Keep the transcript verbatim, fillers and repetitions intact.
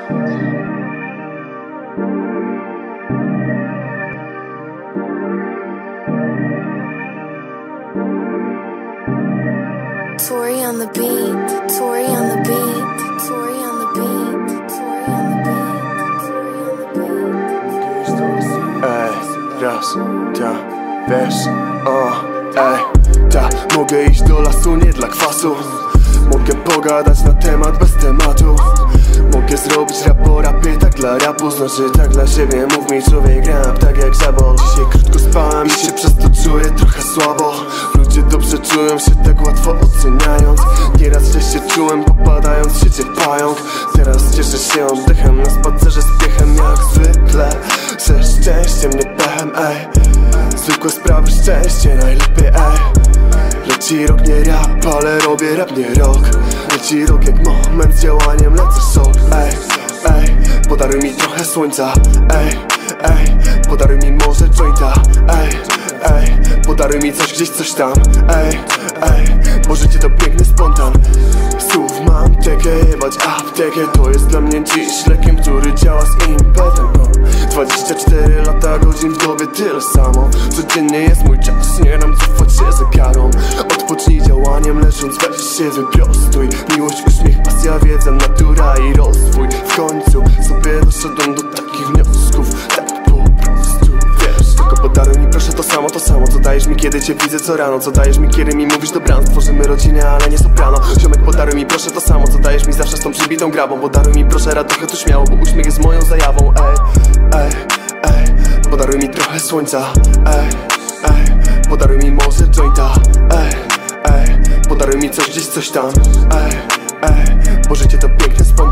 Tori on the beat, Tori on the beat, Tori on the beat, Tori on the beat, Tori on the beat. Ej, raz, ta, wiesz, o, ej, ta. Mogę iść do lasu nie dla kwasu. Mogę pogadać na temat bez tematu. Mogę zrobić rap po rapie, tak dla rapu, znaczy tak dla siebie. Mów mi człowiek rap, tak jak żabol. Dzisiaj krótko spałem i się przez to czuję trochę słabo. Ludzie dobrze czują się, tak łatwo oceniając. Nieraz źle się czułem, popadając w siecie pająk. Teraz cieszę się oddechem na spacerze z piechem. Jak zwykle, ze szczęściem, nie pechem, ej. Zwykłe sprawy, szczęście najlepiej, ej. Leci rok, nie rap, ale robię rap, nie rok. Leci rok jak moment z działaniem, lecę szok. Ej, ej, podaruj mi trochę słońca. Ej, ej, podaruj mi może jointa. Ej, ej, podaruj mi coś gdzieś, coś tam. Ej, ej, bo życie to piękny spontan. Słów mam tekę, jebać aptekę. To jest dla mnie dziś lekiem, który działa z impetem. Dwadzieścia cztery lata, godzin w dobie tyle samo. Codziennie jest mój czas, nie dam cofać się zegarą. Odpocznij działaniem, leżąc weź się wyprostuj. Miłość, uśmiech, pasja, wiedza, natura i rozwój. W końcu sobie doszedłem do takich wniosków. Tak po prostu, wiesz. Tylko podaruj mi proszę to samo, to samo co dajesz mi, kiedy cię widzę co rano. Co dajesz mi, kiedy mi mówisz dobranoc. Tworzymy rodzinę, ale nie soprano. Ziomek, podaruj mi proszę to samo, co dajesz mi zawsze z tą przybitą grabą. Podaruj mi proszę radochę tu śmiało, bo uśmiech jest moją zajawą. Ej, ej, ej, podaruj mi trochę słońca. Ej, ej, podaruj mi może jointa. Ej, ej, podaruj mi coś gdzieś, coś tam. Ej, ej, bo życie to piękne spontan.